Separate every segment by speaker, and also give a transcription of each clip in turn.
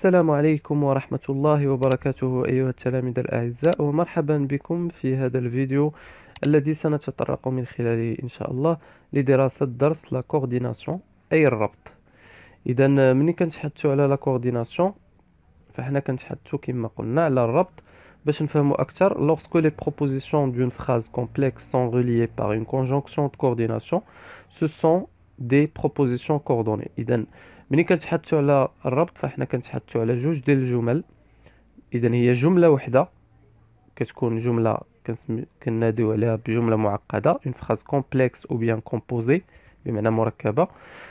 Speaker 1: السلام عليكم ورحمة الله وبركاته أيها التلاميذ الأعزاء، ومرحبا بكم في هذا الفيديو الذي سنتطرق من خلاله إن شاء الله لدراسة درس لا كورديناسيون أي الربط. إذا ملي كنتحدثوا على لا كورديناسيون فحنا كنتحدثوا كما قلنا على الربط باش نفهموا أكثر. lorsque les propositions d'une phrase complexe sont reliées par une conjonction de coordination, ce sont des propositions coordonnées. إذا ملي كنتحدثوا على الربط فاحنا كنتحدثوا على جوج ديال الجمل. اذا هي جمله وحده كتكون جمله كناديو عليها بجمله معقده، اون فراز كومبلكس او بيان كومبوزي بمعنى مركبه،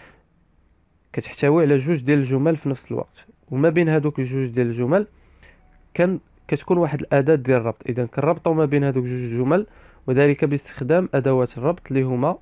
Speaker 1: كتحتوي على جوج ديال الجمل في نفس الوقت، وما بين هذوك الجوج ديال الجمل كتكون واحد الاداه ديال الربط. اذا كنربطوا ما بين هذوك جوج الجمل، وذلك باستخدام ادوات الربط اللي هما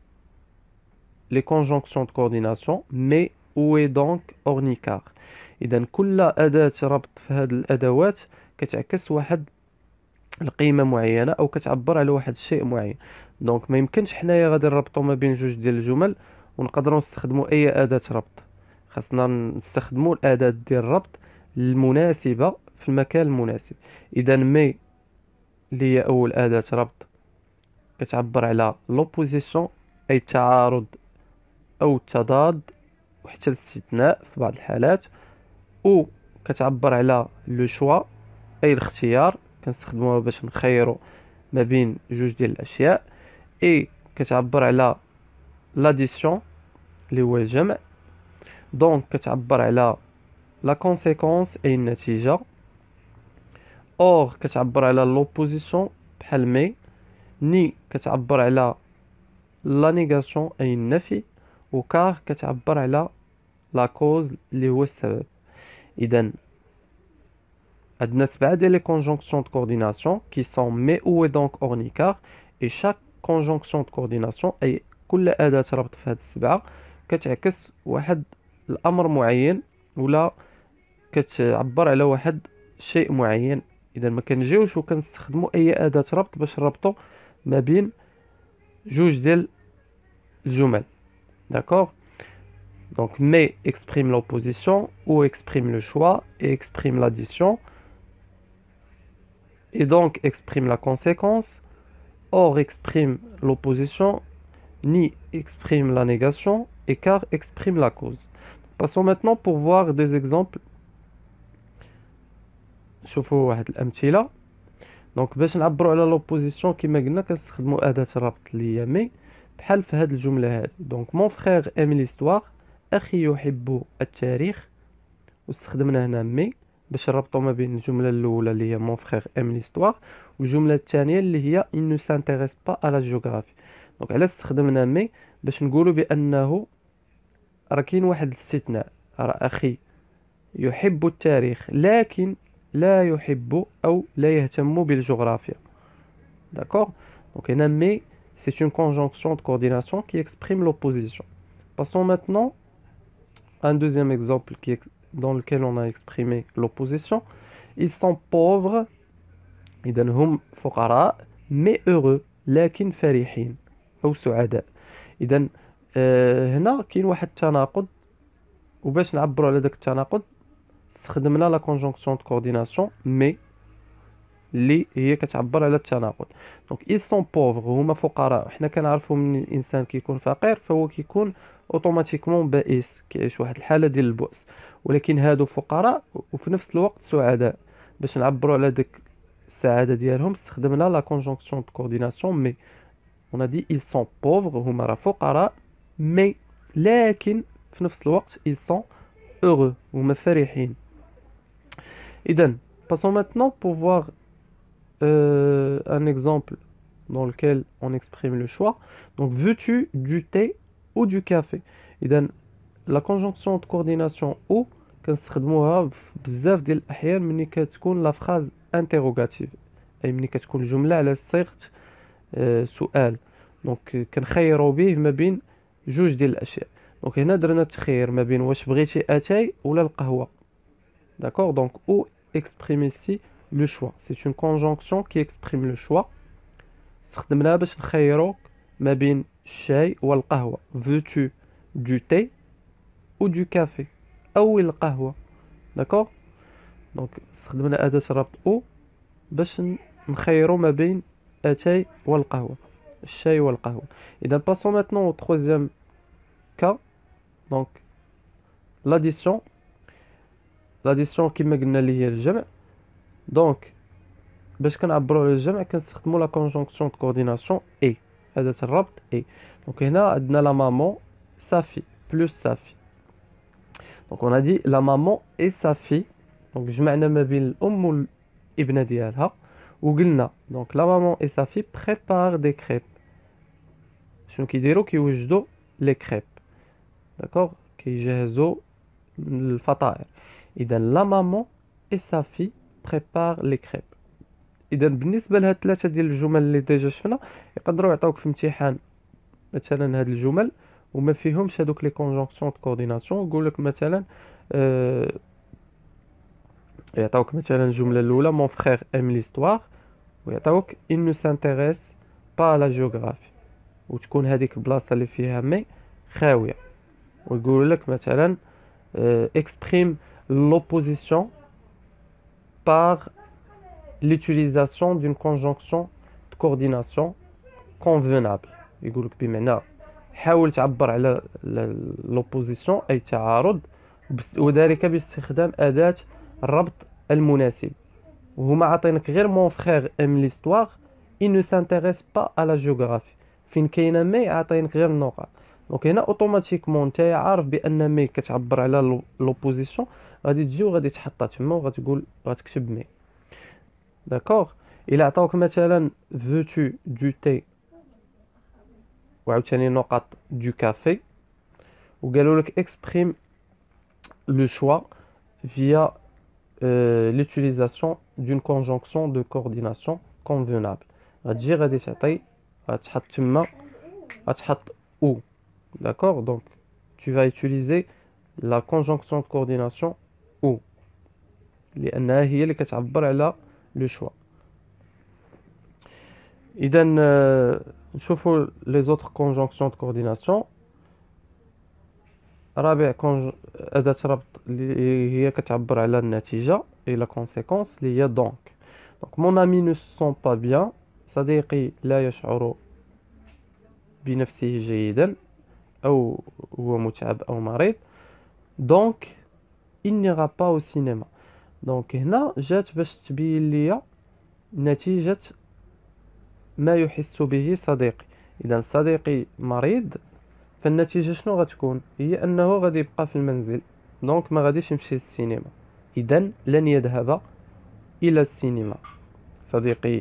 Speaker 1: لي كونجونكسيون دو كورديناسيون مي où est donc ornicar. إذا كل أداة ربط في هذه الأدوات كتعكس واحد القيمة معينة أو كتعبر على واحد الشيء معين. دونك ما يمكنش حنايا غادي نربطو ما بين جوج ديال الجمل ونقدروا نستخدموا أي أداة ربط. خاصنا نستخدموا الأداة ديال الربط المناسبة في المكان المناسب. إذا مي اللي هي أول أداة ربط كتعبر على لوبوزيسيون أي التعارض أو التضاد وحتى الاستثناء في بعض الحالات، او كتعبر على لو شوا اي الاختيار، كنستخدموها باش نخيروا ما بين جوج ديال الاشياء، اي كتعبر على لاديسيون اللي هو الجمع، دونك كتعبر على لا كونسيكونس اي النتيجه، اور كتعبر على لوبوزيسيون بحال مي، ني كتعبر على لا نيغاسيون اي النفي، وكار كتعبر على لا كوز اللي هو السبب. اذا عندنا 7 ديال لي كونجونكسيون دو كورديناسيون كي سون مي او اي دونك اورنيكار، اي شاك كونجونكسيون دو كورديناسيون اي كل اداه ربط في هاد السبعه كتعكس واحد الامر معين ولا كتعبر على واحد شيء معين. اذا ما كنجيوش وكنستخدموا اي اداه ربط باش نربطوا ما بين جوج ديال الجمل. داكوغ. Donc, mais exprime l'opposition, ou exprime le choix, et exprime l'addition, et donc exprime la conséquence, or exprime l'opposition, ni exprime la négation, et car exprime la cause. Passons maintenant pour voir des exemples. شوفوا واحد الأمثلة. donc باش نعبروا على l'opposition كما قلنا كنستخدموا أداة الربط اللي هي مي، بحال في هاد الجملة هادي. donc mon frère aime l'histoire، أخي يحب التاريخ، واستخدمنا هنا مي باش نربطو ما بين الجملة الأولى اللي هي مون فخيغ أم ليستواغ والجملة الثانية اللي هي il ne s'intéresse pas à la géographie. دونك علاش استخدمنا مي؟ باش نقولوا بأنه راه كاين واحد الاستثناء، راه أخي يحب التاريخ لكن لا يحب أو لا يهتم بالجغرافيا. داكوغ. دونك هنا مي c'est une conjonction de coordination qui exprime l'opposition. Passons maintenant un deuxième exemple dans lequel on a exprimé l'opposition. Ils sont pauvres، إذا هم فقراء mais heureux لكن فرحين أو سعداء. إذا هنا كاين واحد التناقض، وباش نعبروا على داك التناقض استخدمنا لا كونجونكسيون دو كورديناسيون مي اللي هي كتعبر على التناقض. دونك ils sont pauvres هما فقراء، حنا كنعرفوا من الانسان كيكون فقير فهو كيكون اوتوماتيكمون بائس، كيعيش واحد الحاله ديال البؤس، ولكن هادو فقراء وفي نفس الوقت سعداء. باش نعبروا على ديك السعاده ديالهم استخدمنا لا كونجونكسيون دو كورديناسيون مي. on a dit ils sont pauvres هما راه فقراء مي لكن في نفس الوقت ils sont heureux هما فرحين. اذا passons maintenant pour voir un exemple dans lequel on exprime le choix. Donc veux-tu du thé ou du café. إذا la conjonction de coordination ou كنستخدموها بزاف ديال الأحيان ملي كتكون لا فراز انتروغاتيف، أي ملي كتكون الجملة على صيغة سؤال. دونك كنخيروا به ما بين جوج ديال الأشياء. دونك هنا درنا التخيير ما بين واش بغيتي أتاي ولا القهوة. داكوغ. دونك ou exprime ici le choix. C'est une conjonction qui exprime le choix. استخدمناها باش نخيروك ما بين الشاي والقهوة. veux-tu du thé ou du café أو القهوة. داكوغ. دونك استخدمنا أداة ربط أو باش نخيرو ما بين أتاي والقهوة، الشاي والقهوة. إذا باسون ماتنون أو troisième cas. دونك l'addition كيما قلنا اللي هي الجمع. دونك باش كنعبروا على الجمع كنستخدموا لا كونجونكسيون دو كورديناسيون اي، أداة الربط اي. دونك هنا عندنا لا مامون صافي بلوس صافي. دونك on a dit la maman et sa fille. دونك جمعنا ما بين الأم والابنة ديالها وقلنا دونك لا مامون et sa fille prépare des crêpes. شنو كيديروا؟ كيوجدوا لي كريب، داكوغ، كيجهزوا الفطائر. إذا لا مامون et sa fille prépare les crêpes. اذا بالنسبه لهاد ثلاثه ديال الجمل اللي ديجا شفنا يقدروا يعطيوك في امتحان مثلا هاد الجمل وما فيهمش هذوك لي كونجونكسيون دو كورديناسيون. يقول لك مثلا يعطيوك مثلا الجمله الاولى مون فرير ام ليستوار، ويعطيوك il ne s'intéresse pas à la géographie، وتكون هذيك البلاصه اللي فيها مي خاويه. ويقول لك مثلا exprime l'opposition par l'utilisation d'une conjonction de coordination convenable. يقولك بمعنى حاول تعبر على l'opposition أي تعارض وذلك باستخدام أداة الربط المناسب. وهما عطينك غير mon frère aime l'histoire il ne s'intéresse pas à la géographie. فين كاينه مي عطينك غير النقط. دونك هنا اوتوماتيكمون انت عارف بان مي كتعبر على لوبوزيسيون، غادي تجي وغادي تحطها تما وغتقول غتكتب مي. داكوغ. الى عطاوك مثلا veux-tu du thé وعاوتاني نقط du café وقالوا لك exprime le choix via l'utilisation d'une conjonction de coordination convenable. غتجي غادي تعطي غتحط تما غتحط ou. D'accord. Donc tu vas utiliser la conjonction de coordination ou لأنها هي اللي كتعبر على لو شوا. إذا نشوفوا لي زوتر كونجونكسيون دو كورديناسيون. رابع أداة ربط اللي هي كتعبر على النتيجة اي لا كونسيكونس اللي هي دونك. دونك مون امي نو سون با بيان، صديقي لا يشعر بنفسه جيدا أو هو متعب أو مريض. دونك il n'ira pas au cinéma. دونك هنا جات باش تبين ليا نتيجة ما يحس به صديقي. إذا صديقي مريض فالنتيجة شنو غتكون؟ هي أنه غادي يبقى في المنزل، دونك ما غاديش يمشي للسينما. إذا لن يذهب إلى السينما. صديقي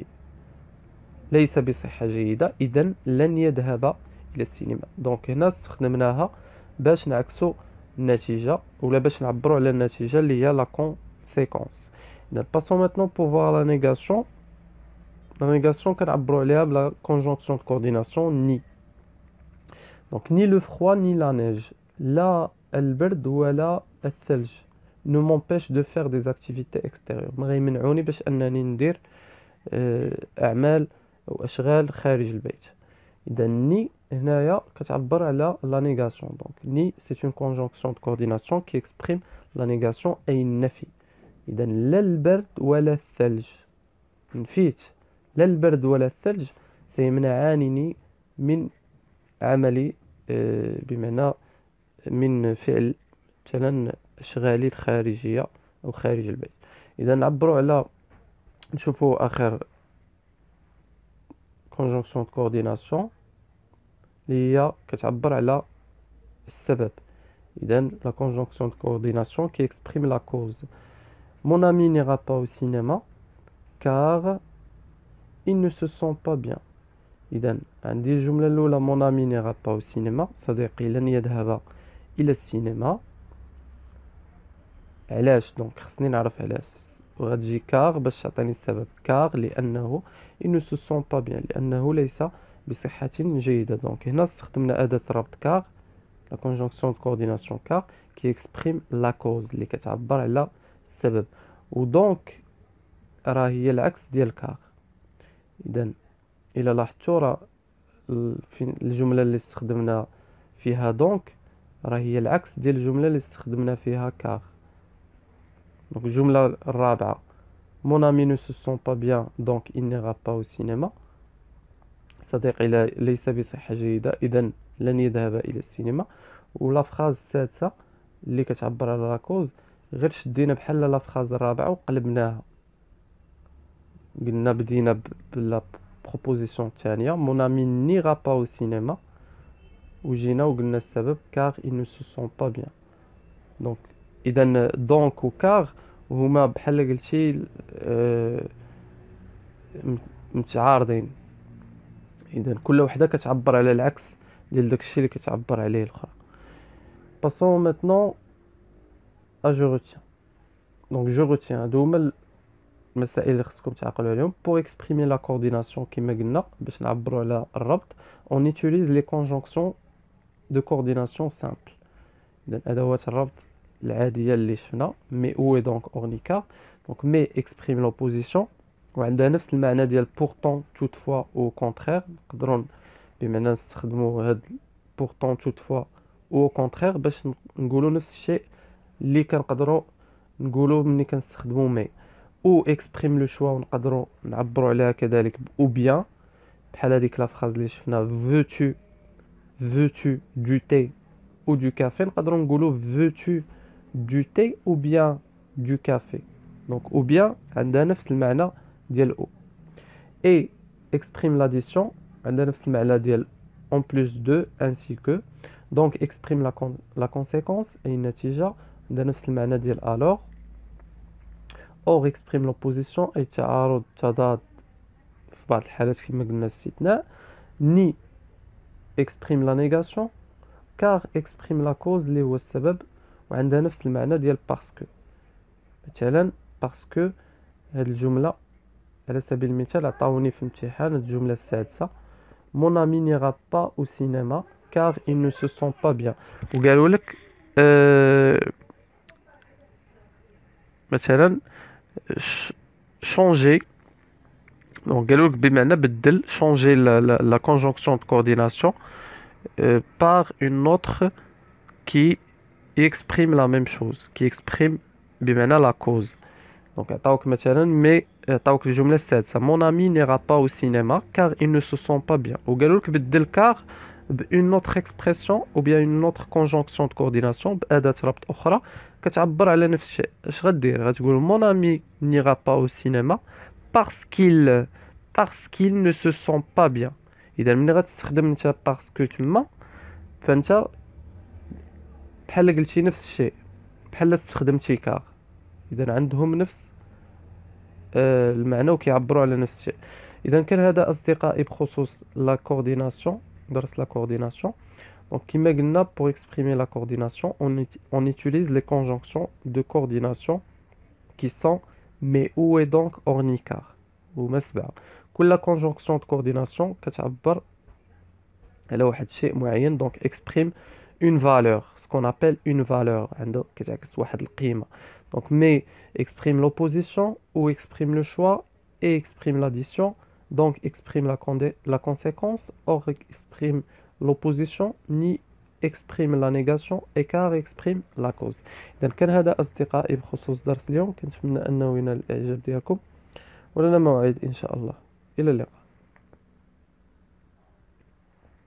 Speaker 1: ليس بصحة جيدة، إذا لن يذهب إلى السينما. دونك هنا استخدمناها باش نعكسو النتيجة ولا باش نعبروا على النتيجة اللي هي لا كونسيكونس. إذا باسون ماتنون بور فوار لا نيغاسيون. لا نيغاسيون كنعبروا عليها بلا كونجونكسيون دو كورديناسيون ني. دونك ني لو فروا ني لا نيج، لا البرد ولا الثلج ne m'empêche de faire des activités extérieures، ما غيمنعوني باش انني ندير اعمال او اشغال خارج البيت. اذا ني هنايا كتعبر على لا نيغاسيون. دونك ني سي اون كونجونكسيون دو كورديناسيون كي اكسبريم لا نيغاسيون اي النفي. اذا لا البرد ولا الثلج، نفيت لا البرد ولا الثلج سيمنعانني من عملي بمعنى من فعل مثلا اشغالي الخارجيه او خارج البيت. اذا نعبروا على نشوفوا اخر كونجونكسيون دو كورديناسيون اللي هي كتعبر على السبب. اذا لا كونجونكسيون دو كورديناسيون كي اكسبريم لا كوز. mon ami n'ira pas au cinéma car il ne se sent pas bien. إذا عندي الجملة الأولى mon ami n'ira pas au cinéma، صديقي لن يذهب إلى السينما. علاش؟ دونك خصني نعرف علاش، وغتجي كار باش تعطيني السبب. كار لأنه il ne se sent pas bien، لأنه ليس بصحة جيدة. دونك هنا استخدمنا أداة ربط كار، لا كونجونكسيون دو كورديناسيون كار كي اكسبريم لا كوز اللي كتعبر على السبب. ودونك راه هي العكس ديال كار. إذا إلا لاحظتوا راه في الجملة اللي استخدمنا فيها دونك راه هي العكس ديال الجملة اللي استخدمنا فيها كار. دونك الجملة الرابعة mon ami ne se sent pas bien donc il n'ira pas au cinéma. صديقي ليس بصحة جيدة إذا لن يذهب إلى السينما. ولا فراز السادسة اللي كتعبر على لاكوز غير شدينا بحال لا فراز الرابعة وقلبناها، قلنا بدينا بلا بروبوزيسيون الثانية mon ami n'ira pas au cinéma وجينا وقلنا السبب car il ne se sent pas bien. دونك إذا دونك و car هما بحال قلتي متعارضين، إذا كل وحدة كتعبر على العكس ديال داكشي اللي كتعبر عليه الأخرى. Passons maintenant à je retiens. Donc je retiens هادو هما المسائل اللي خصكم تعقلوا عليهم. Pour exprimer la coordination كما قلنا باش نعبروا على الربط on utilise les conjonctions de coordination simple. إذا أدوات الربط العادية اللي شفنا mais où est donc ornica. donc mais exprime l'opposition وعندها نفس المعنى ديال pourtant toutefois au contraire. نقدروا بمعنى نستخدموا هاد pourtant toutefois au contraire باش نقولوا نفس الشيء اللي كنقدروا نقولوا ملي كنستخدموا mais. ou exprime le choix ونقدروا نعبروا عليها كذلك ou bien بحال هذيك لا فراز اللي شفنا veux-tu du thé ou du café نقدروا نقولوا veux-tu du thé ou bien du café. donc ou bien عندها نفس المعنى ديال او. et exprime l'addition عندها نفس المعنى ديال en plus de ainsi que. donc exprime la conséquence أي النتيجة عندها نفس المعنى ديال alors. or exprime l'opposition أي تعارض تضاد في بعض الحالات كما قلنا استثناء. ni exprime la négation car exprime la cause اللي هو السبب وعندها نفس المعنى ديال parce que. مثلا parce que هذه الجملة على سبيل المثال عطاوني في امتحان الجملة السادسة mon ami n'ira pas au cinéma car il ne se sent pas bien. وقالوا لك مثلا changer. donc قالوا لك بمعنى بدل changer la conjonction de coordination par une autre qui exprime la même chose, qui exprime بمعنى la cause. donc عطاوك مثلا mais عطاوك الجملة السادسة mon ami n'ira pas au cinéma car il ne se sent pas bien. وقالوا لك بدل car بune autre expression ou bien une autre conjonction de coordination بأداة ربط أخرى كتعبر على نفس الشيء. اش غدير؟ غتقول mon ami n'ira pas au cinéma parce qu'il ne se sent pas bien. إذا ملي غتستخدم انت parce que تما فانت بحال قلتي نفس الشيء بحال استخدمتي car. إذا عندهم نفس المعنى وكيعبروا على نفس الشيء. إذا كان هذا أصدقائي بخصوص لا كورديناسيون درس لا كورديناسيون. donc كما قلنا pour exprimer la coordination on utilise les conjonctions de coordination qui sont mais où est donc ornicar وما سبعة. كل conjonction de coordination كتعبر على واحد الشيء معين. donc exprime une valeur ce qu'on appelle une valeur عنده كتعكس واحد القيمة. donc mais exprime l'opposition ou exprime le choix et exprime l'addition. donc exprime la conséquence or exprime l'opposition ni exprime la négation écart exprime la cause. إذا كان هذا أصدقائي بخصوص درس اليوم. كنتمنى أنه ينال الإعجاب ديالكم ولنا موعد إن شاء الله. إلى اللقاء.